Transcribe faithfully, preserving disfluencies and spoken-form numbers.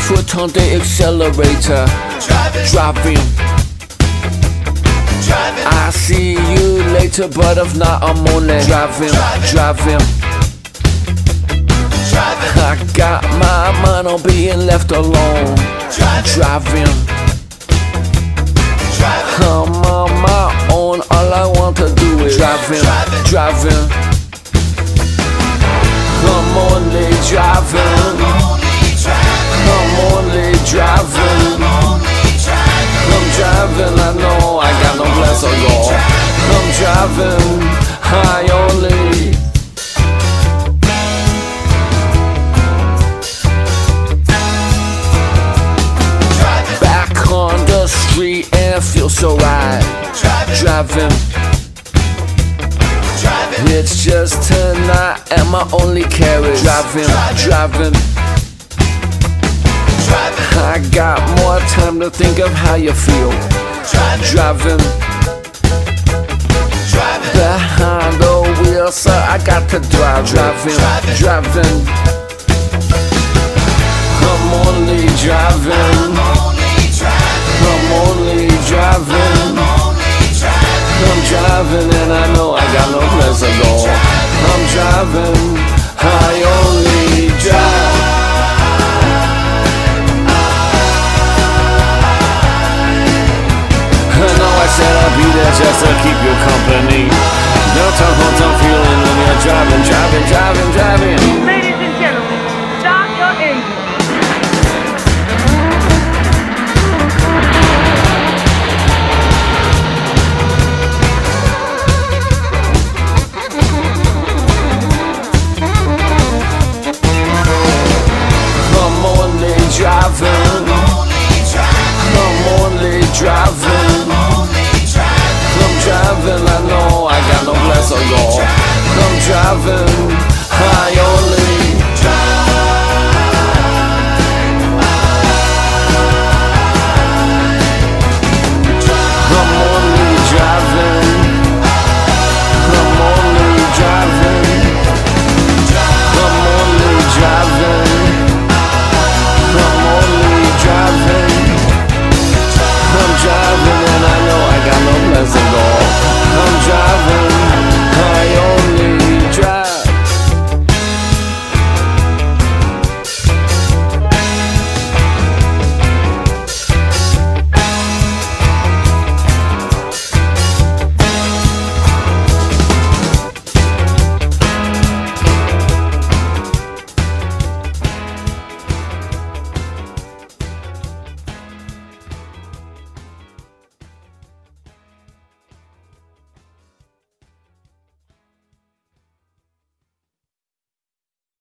foot on the accelerator. Driving, Driving. driving, I see you later, but if not, I'm on it. Driving, driving. driving, I got my mind on being left alone. driving, Driving. driving, I'm on my own, all I want to do is driving, driving. I'm only driving, only driving, I'm only driving. only driving, I'm driving, I know I got no place to go. I'm driving, I only. driving, Back on the street and it feels so right. driving, Driving, driving, it's just tonight and my only carriage. Driving, driving. driving, I got more time to think of how you feel. driving, Driving driving, behind the wheel, so I got to drive. Driving, driving. I'm only driving, only driving, I'm only driving. only driving, I'm driving and I know I got no place to go. I'm driving, I only